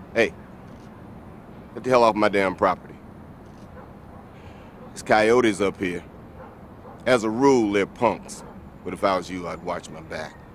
Hey, get the hell off my damn property. There's coyotes up here. As a rule, they're punks. But if I was you, I'd watch my back.